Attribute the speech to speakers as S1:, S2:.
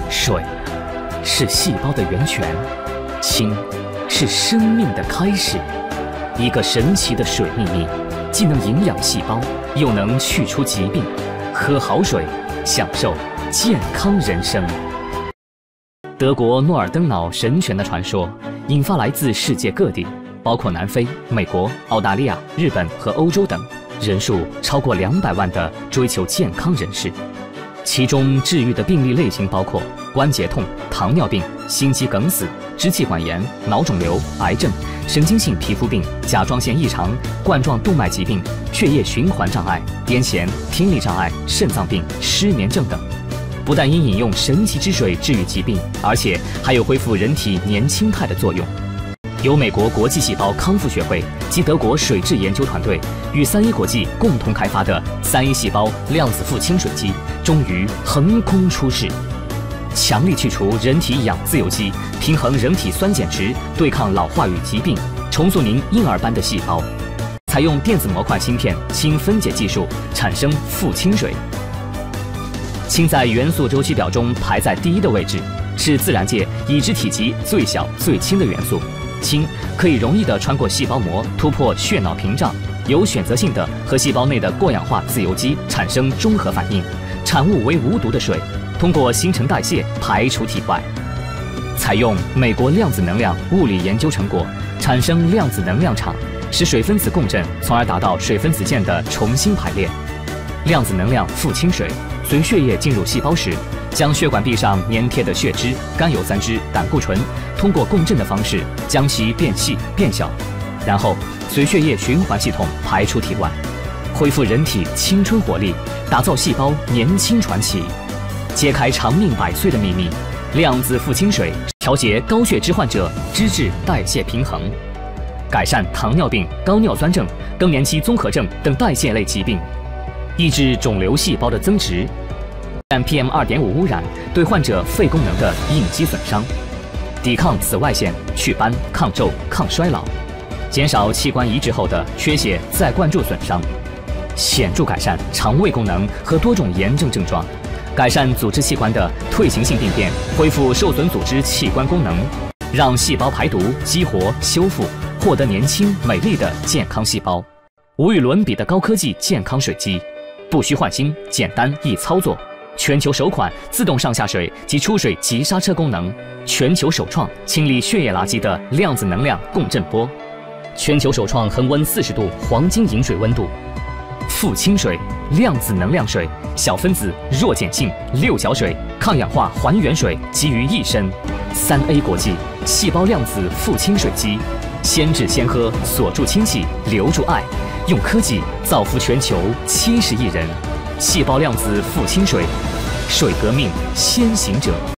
S1: 水是细胞的源泉，氢是生命的开始。一个神奇的水秘密，既能营养细胞，又能去除疾病。喝好水，享受健康人生。德国诺尔登瑙神泉的传说，引发来自世界各地，包括南非、美国、澳大利亚、日本和欧洲等，人数超过200万的追求健康人士。其中治愈的病例类型包括关节痛、糖尿病、心肌梗死、支气管炎、脑肿瘤、癌症、神经性皮肤病、甲状腺异常、冠状动脉疾病、血液循环障碍、癫痫、听力障碍、肾脏病、失眠症等。不但因饮用神奇之水治愈疾病，而且还有恢复人体年轻态的作用。由美国国际细胞康复学会及德国水质研究团队与3A国际共同开发的3A细胞量子富氢水机终于横空出世，强力去除人体氧自由基，平衡人体酸碱值，对抗老化与疾病，重塑您婴儿般的细胞。采用电子模块芯片氢分解技术，产生富氢水。氢在元素周期表中排在第1的位置，是自然界已知体积最小最轻的元素。氢可以容易地穿过细胞膜，突破血脑屏障，有选择性地和细胞内的过氧化自由基产生中和反应，产物为无毒的水，通过新陈代谢排出体外。采用美国量子能量物理研究成果，产生量子能量场，使水分子共振，从而达到水分子键的重新排列。量子能量富氢水随血液进入细胞时，将血管壁上粘贴的血脂、甘油三酯、胆固醇通过共振的方式将其变细变小，然后随血液循环系统排出体外，恢复人体青春活力，打造细胞年轻传奇，揭开长命百岁的秘密。量子富氢水调节高血脂患者脂质代谢平衡，改善糖尿病、高尿酸症、更年期综合症等代谢类疾病，抑制肿瘤细胞的增殖，但 PM2.5 污染对患者肺功能的应激损伤，抵抗紫外线，祛斑、抗皱、抗衰老，减少器官移植后的缺血再灌注损伤，显著改善肠胃功能和多种炎症症状，改善组织器官的退行性病变，恢复受损组织器官功能，让细胞排毒、激活、修复，获得年轻美丽的健康细胞。无与伦比的高科技健康水机，不需换芯，简单易操作。全球首款自动上下水及出水急刹车功能，全球首创清理血液垃圾的量子能量共振波，全球首创恒温40度黄金饮水温度。富氢水、量子能量水、小分子弱碱性六角水、抗氧化还原水集于一身。3A 国际细胞量子富氢水机，先治先喝，锁住氢气，留住爱，用科技造福全球70亿人。细胞量子富氢水，水革命先行者。